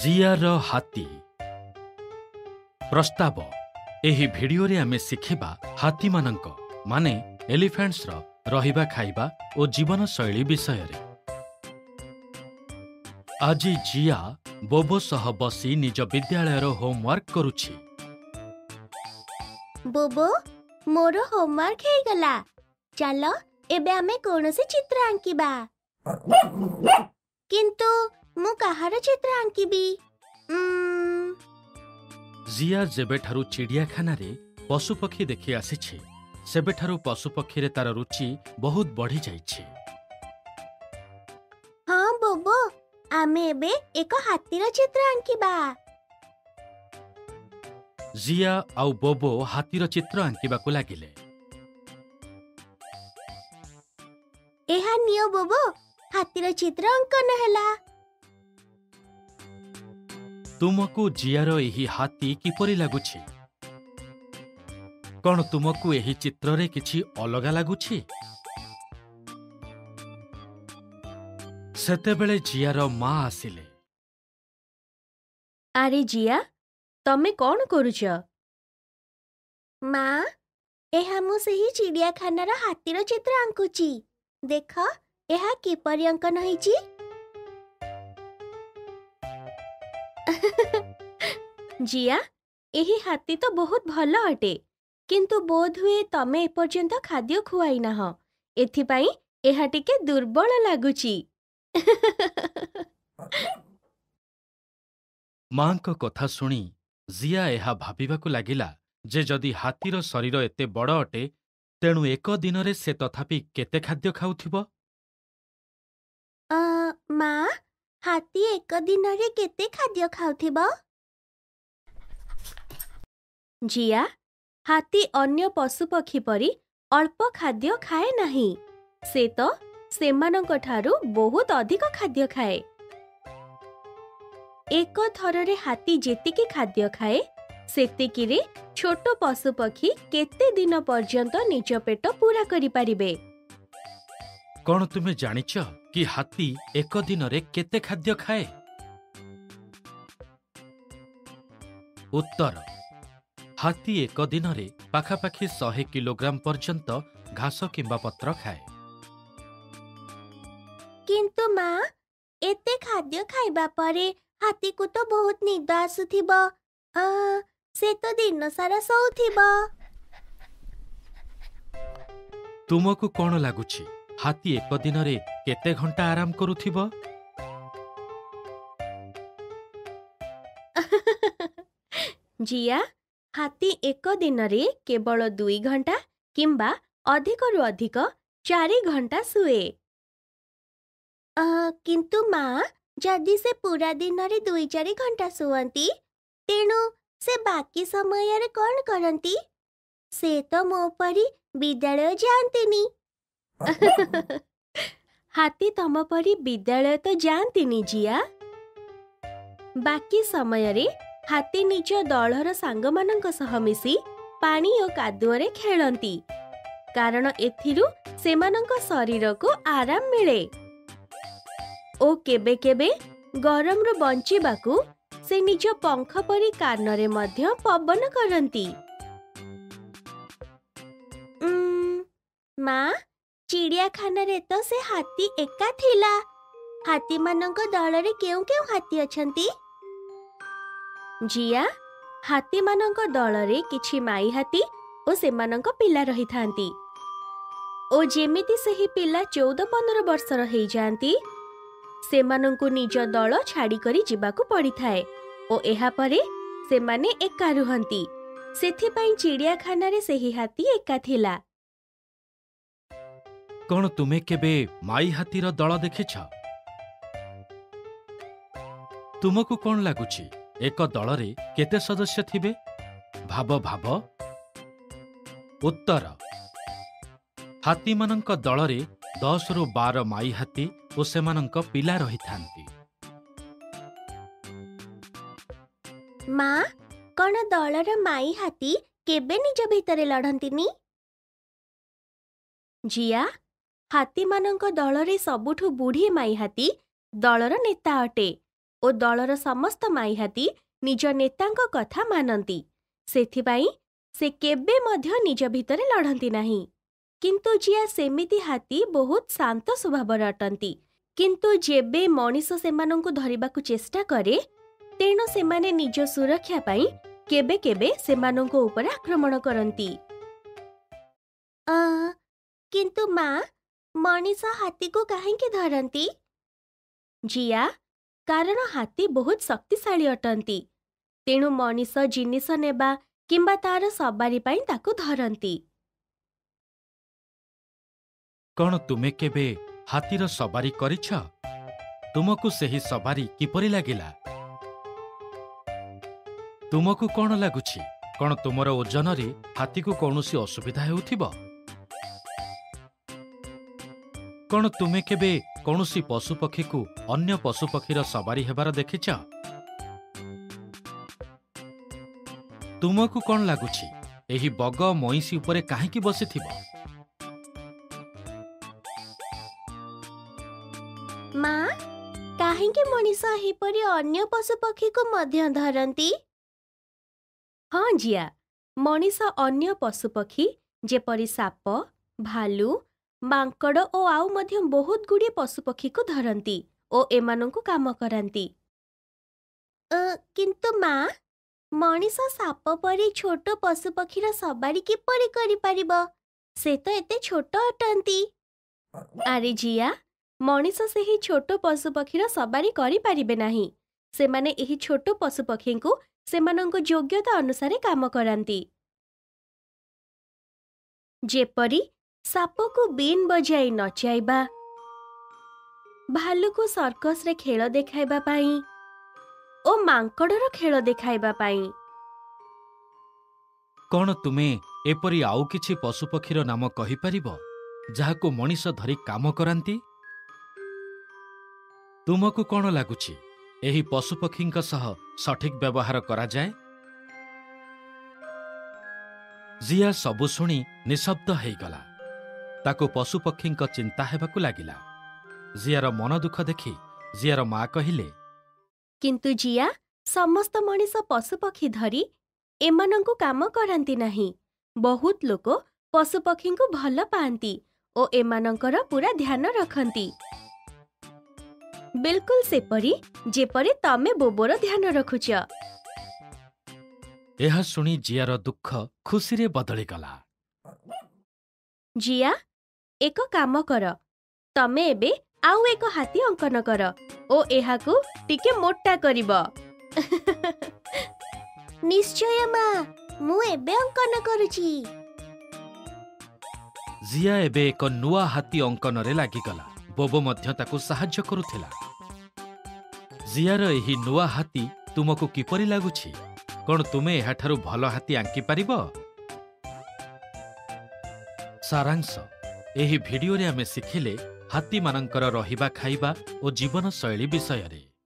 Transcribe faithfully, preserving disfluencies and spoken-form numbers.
GR ହାତୀ ପ୍ରସ୍ତାବ ଏହି ଭିଡିଓରେ ଆମେ ଶିଖିବା ହାତୀମାନଙ୍କ ମାନେ ଏଲିଫେଣ୍ଟସର ରହିବା ଖାଇବା ଓ ଜୀବନଶୈଳୀ ବିଷୟରେ। ଆଜି ଜିଆ ବୋବୋ ସହ ବସି ନିଜ ବିଦ୍ୟାଳୟର ହୋମୱାର୍କ କରୁଛି। ବୋବୋ, ମୋର ହୋମୱାର୍କ ହେଇଗଲା। ଚାଲ ଏବେ ଆମେ କୌଣସି ଚିତ୍ର ଆଙ୍କିବା। କିନ୍ତୁ ମୁଁ କାହାର ଚିତ୍ର ଆଙ୍କିବି? ଉମ୍, ଜିଆ ଯେବେଠାରୁ ଚିଡ଼ିଆଖାନାରେ ପଶୁପକ୍ଷୀ ଦେଖି ଆସିଛି, ସେବେଠାରୁ ପଶୁପକ୍ଷୀରେ ତାର ରୁଚି ବହୁତ ବଢ଼ିଯାଇଛି। ହଁ ବୋବୋ, ଆମେ ଏବେ ଏକ ହାତୀର ଚିତ୍ର ଆଙ୍କିବା। ଜିଆ ଆଉ ବୋବୋ ହାତୀର ଚିତ୍ର ଆଙ୍କିବାକୁ ଲାଗିଲେ। ଏହା ନିଅ ବୋବୋ, ହାତୀର ଚିତ୍ର ଅଙ୍କନ ହେଲା। ତୁମକୁ ଜିଆର ଏହି ହାତୀ କିପରି ଲାଗୁଛି? କ'ଣ ତୁମକୁ ଏହି ଚିତ୍ରରେ କିଛି ଅଲଗା ଲାଗୁଛି? ସେତେବେଳେ ଜିଆର ମା ଆସିଲେ। ଆରେ ଜିଆ, ତମେ କ'ଣ କରୁଛ? ମା, ଏହା ମୁଁ ସେହି ଚିଡ଼ିଆଖାନାର ହାତୀର ଚିତ୍ର ଆଙ୍କୁଛି। ଦେଖ, ଏହା କିପରି ଅଙ୍କନ ହେଇଛି। ଜିଆ, ଏହି ହାତୀ ତ ବହୁତ ଭଲ ଅଟେ, କିନ୍ତୁ ବୋଧହୁଏ ତମେ ଏପର୍ଯ୍ୟନ୍ତ ଖାଦ୍ୟ ଖୁଆଇ ନାହଁ। ଏଥିପାଇଁ ଏହା ଟିକେ ଦୁର୍ବଳ ଲାଗୁଛି। ମାଙ୍କ କଥା ଶୁଣି ଜିଆ ଏହା ଭାବିବାକୁ ଲାଗିଲା ଯେ ଯଦି ହାତୀର ଶରୀର ଏତେ ବଡ଼ ଅଟେ, ତେଣୁ ଏକ ଦିନରେ ସେ ତଥାପି କେତେ ଖାଦ୍ୟ ଖାଉଥିବ? ଅ, ମା, ହାତୀ ଏକ ଦିନରେ କେତେ ଖାଦ୍ୟ ଖାଉଥିବ? ଜିଆ, ହାତୀ ଅନ୍ୟ ପଶୁପକ୍ଷୀ ପରି ଅଳ୍ପ ଖାଦ୍ୟ ଖାଏ ନାହିଁ। ସେ ତ ସେମାନଙ୍କଠାରୁ ବହୁତ ଅଧିକ ଖାଦ୍ୟ ଖାଏ। ଏକ ଥରରେ ହାତୀ ଯେତିକି ଖାଦ୍ୟ ଖାଏ, ସେତିକିରେ ଛୋଟ ପଶୁପକ୍ଷୀ କେତେ ଦିନ ପର୍ଯ୍ୟନ୍ତ ନିଜ ପେଟ ପୂରା କରିପାରିବେ? କ'ଣ ତୁମେ ଜାଣିଛ କି ହାତୀ ଏକ ଦିନରେ କେତେ ଖାଦ୍ୟ ଖାଏ? ଉତ୍ତର, ହାତୀ ଏକ ଦିନରେ ପାଖାପାଖି ଶହେ କିଲୋଗ୍ରାମ ପର୍ଯ୍ୟନ୍ତ ଘାସ କିମ୍ବା ପତ୍ର ଖାଏ। କିନ୍ତୁ ମା, ଏତେ ଖାଦ୍ୟ ଖାଇବା ପରେ ହାତୀକୁ ତ ବହୁତ ନିଦ ଆସୁଥିବ। ଆ, ସେ ତ ଦିନ ସାରା ଶୋଉଥିବ। ତୁମକୁ କ'ଣ ଲାଗୁଛି ହାତୀ ଏକ ଦିନରେ କେତେ ଘଣ୍ଟା ଆରାମ କରୁଥିବ? ଜିଆ, ହାତୀ ଏକ ଦିନରେ କେବଳ ଦୁଇ ଘଣ୍ଟା କିମ୍ବା ଅଧିକରୁ ଅଧିକ ଚାରି ଘଣ୍ଟା ଶୁଏ। ଅ, କିନ୍ତୁ ମା, ଯଦି ସେ ପୁରା ଦିନରେ ଦୁଇ ଚାରି ଘଣ୍ଟା ଶୁଅନ୍ତି, ତେଣୁ ସେ ବାକି ସମୟରେ କ'ଣ କରନ୍ତି? ସେ ତ ମୋ ପରି ବିଦ୍ୟାଳୟ ଯାଆନ୍ତିନି। ହାତୀ ତମ ପରି ବିଦ୍ୟାଳୟ ତ ଯାଆନ୍ତିନି ଜିଆ। ବାକି ସମୟରେ ହାତୀ ନିଜ ଦଳର ସାଙ୍ଗମାନଙ୍କ ସହ ମିଶି ପାଣି ଓ କାଦୁଅରେ ଖେଳନ୍ତି, କାରଣ ଏଥିରୁ ସେମାନଙ୍କ ଶରୀରକୁ ଆରାମ ମିଳେ। ଓ କେବେ କେବେ ଗରମରୁ ବଞ୍ଚିବାକୁ ସେ ନିଜ ପଙ୍ଖ ପରି କାନରେ ମଧ୍ୟ ପବନ କରନ୍ତି। ଉମ୍, ମା, ଚିଡ଼ିଆଖାନାରେ ତ ସେ ହାତୀ ଏକା ଥିଲା। ହାତୀମାନଙ୍କ ଦଳରେ କେଉଁ କେଉଁ ହାତୀ ଅଛନ୍ତି? ଜିଆ, ହାତୀମାନଙ୍କ ଦଳରେ କିଛି ମାଇ ହାତୀ ଓ ସେମାନଙ୍କ ପିଲା ରହିଥାନ୍ତି। ଓ ଯେମିତି ସେହି ପିଲା ଚଉଦ ପନ୍ଦର ବର୍ଷର ହେଇଯାଆନ୍ତି, ସେମାନଙ୍କୁ ନିଜ ଦଳ ଛାଡ଼ିକରି ଯିବାକୁ ପଡ଼ିଥାଏ ଓ ଏହାପରେ ସେମାନେ ଏକା ରୁହନ୍ତି। ସେଥିପାଇଁ ଚିଡ଼ିଆଖାନାରେ ସେହି ହାତୀ ଏକା ଥିଲା। କ'ଣ ତୁମେ କେବେ ମାଇ ହାତୀର ଦଳ ଦେଖିଛ? ତୁମକୁ କ'ଣ ଲାଗୁଛି ଏକ ଦଳରେ କେତେ ସଦସ୍ୟ ଥିବେ? ଭାବ ଭାବ। ଉତ୍ତର, ହାତୀମାନଙ୍କ ଦଳରେ ଦଶରୁ ବାର ମାଇ ହାତୀ ଓ ସେମାନଙ୍କ ପିଲା ରହିଥାନ୍ତି। ମା, କ'ଣ ଦଳର ମାଇ ହାତୀ କେବେ ନିଜ ଭିତରେ ଲଢ଼ନ୍ତିନି? ଜିଆ, ହାତୀମାନଙ୍କ ଦଳରେ ସବୁଠୁ ବୁଢ଼ୀ ମାଇ ହାତୀ ଦଳର ନେତା ଅଟେ ଓ ଦଳର ସମସ୍ତ ମାଇହାତୀ ନିଜ ନେତାଙ୍କ କଥା ମାନନ୍ତି। ସେଥିପାଇଁ ସେ କେବେ ମଧ୍ୟ ନିଜ ଭିତରେ ଲଢ଼ନ୍ତି ନାହିଁ। କିନ୍ତୁ ଜିଆ ସେମିତି ହାତୀ ବହୁତ ଶାନ୍ତ ସ୍ୱଭାବର ଅଟନ୍ତି। କିନ୍ତୁ ଯେବେ ମଣିଷ ସେମାନଙ୍କୁ ଧରିବାକୁ ଚେଷ୍ଟା କରେ, ତେଣୁ ସେମାନେ ନିଜ ସୁରକ୍ଷା ପାଇଁ କେବେ କେବେ ସେମାନଙ୍କ ଉପରେ ଆକ୍ରମଣ କରନ୍ତି। ଅ କିନ୍ତୁ ମା, ମଣିଷ ହାତୀକୁ କାହିଁକି ଧରନ୍ତି? ଜିଆ, କାରଣ ହାତୀ ବହୁତ ଶକ୍ତିଶାଳୀ ଅଟନ୍ତି। ତେଣୁ ମଣିଷ ଜିନିଷ ନେବା କିମ୍ବା ତାର ସବାରି ପାଇଁ ତାକୁ ଧରନ୍ତି। କ'ଣ ତୁମେ କେବେ ହାତୀର ସବାରି କରିଛ? ତୁମକୁ ସେହି ସବାରି କିପରି ଲାଗିଲା? ତୁମକୁ କ'ଣ ଲାଗୁଛି? କ'ଣ ତୁମର ଓଜନରେ ହାତୀକୁ କୌଣସି ଅସୁବିଧା ହେଉଥିବ? କ'ଣ ତୁମେ କେବେ କୌଣସି ପଶୁପକ୍ଷୀକୁ ଅନ୍ୟ ପଶୁପକ୍ଷୀର ସବାରି ହେବାର ଦେଖିଛ? ତୁମକୁ କ'ଣ ଲାଗୁଛି ଏହି ବଗ ମଇଁଷି ଉପରେ କାହିଁକି ବସିଥିବ? ମା, କାହିଁକି ମଣିଷ ଏହିପରି ଅନ୍ୟ ପଶୁପକ୍ଷୀକୁ ମଧ୍ୟ ଧରନ୍ତି? ହଁ ଜିଆ, ମଣିଷ ଅନ୍ୟ ପଶୁପକ୍ଷୀ ଯେପରି ସାପ, ଭାଲୁ, ମାଙ୍କଡ଼ ଓ ଆଉ ମଧ୍ୟ ବହୁତ ଗୁଡ଼ିଏ ପଶୁପକ୍ଷୀକୁ ଧରନ୍ତି ଓ ଏମାନଙ୍କୁ କାମ କରାନ୍ତି। ଅ, କିନ୍ତୁ ମା, ମଣିଷ ସାପ ପରି ଛୋଟ ପଶୁପକ୍ଷୀର ସବାରି କିପରି କରିପାରିବ? ସେ ତ ଏତେ ଛୋଟ ଅଟନ୍ତି। ଆରେ ଜିଆ, ମଣିଷ ସେହି ଛୋଟ ପଶୁପକ୍ଷୀର ସବାରି କରିପାରିବେ ନାହିଁ। ସେମାନେ ଏହି ଛୋଟ ପଶୁପକ୍ଷୀଙ୍କୁ ସେମାନଙ୍କ ଯୋଗ୍ୟତା ଅନୁସାରେ କାମ କରାନ୍ତି। ଯେପରି ସାପକୁ ବିନ୍ ବଜାଇ ନଚାଇବା, ଭାଲୁକୁ ସର୍କସରେ ଖେଳ ଦେଖାଇବା ପାଇଁ ଓ ମାଙ୍କଡ଼ର ଖେଳ ଦେଖାଇବା ପାଇଁ। କ'ଣ ତୁମେ ଏପରି ଆଉ କିଛି ପଶୁପକ୍ଷୀର ନାମ କହିପାରିବ ଯାହାକୁ ମଣିଷ ଧରି କାମ କରାନ୍ତି? ତୁମକୁ କ'ଣ ଲାଗୁଛି ଏହି ପଶୁପକ୍ଷୀଙ୍କ ସହ ସଠିକ୍ ବ୍ୟବହାର କରାଯାଏ? ଜିଆ ସବୁ ଶୁଣି ନିଶବ୍ଦ ହେଇଗଲା। ତାକୁ ପଶୁପକ୍ଷୀଙ୍କ ଚିନ୍ତା ହେବାକୁ ଲାଗିଲା। ଜିଆର ମନ ଦୁଃଖ ଦେଖି ଜିଆର ମା କହିଲେ, କିନ୍ତୁ ଜିଆ, ସମସ୍ତ ମଣିଷ ପଶୁପକ୍ଷୀ ଧରି ଏମାନଙ୍କୁ କାମ କରାନ୍ତି ନାହିଁ। ବହୁତ ଲୋକ ପଶୁପକ୍ଷୀଙ୍କୁ ଭଲ ପାଆନ୍ତି ଓ ଏମାନଙ୍କର ପୁରା ଧ୍ୟାନ ରଖନ୍ତି। ବିଲକୁଲ ସେପରି ଯେପରି ତମେ ବୋବୋର ଧ୍ୟାନ ରଖୁଛ। ଏହା ଶୁଣି ଜିଆର ଦୁଃଖ ଖୁସିରେ ବଦଳିଗଲା। ଜିଆ, ଏକ କାମ କର, ତମେ ଏବେ ଆଉ ଏକ ହାତୀ ଅଙ୍କନ କର ଓ ଏହାକୁ ଟିକେ ମୋଟା କରିବ। ନିଶ୍ଚୟ ମା, ମୁଁ ଏବେ ଅଙ୍କନ କରୁଛି। ଜିଆ ଏବେ ଏକ ନୂଆ ହାତୀ ଅଙ୍କନରେ ଲାଗିଗଲା। ବୋବୋ ମଧ୍ୟ ତାକୁ ସାହାଯ୍ୟ କରୁଥିଲା। ଜିଆର ଏହି ନୂଆ ହାତୀ ତୁମକୁ କିପରି ଲାଗୁଛି? କ'ଣ ତୁମେ ଏହାଠାରୁ ଭଲ ହାତୀ ଆଙ୍କିପାରିବ? ସାରାଂଶ, ଏହି ଭିଡିଓରେ ଆମେ ଶିଖିଲେ ହାତୀମାନଙ୍କର ରହିବା, ଖାଇବା ଓ ଜୀବନଶୈଳୀ ବିଷୟରେ।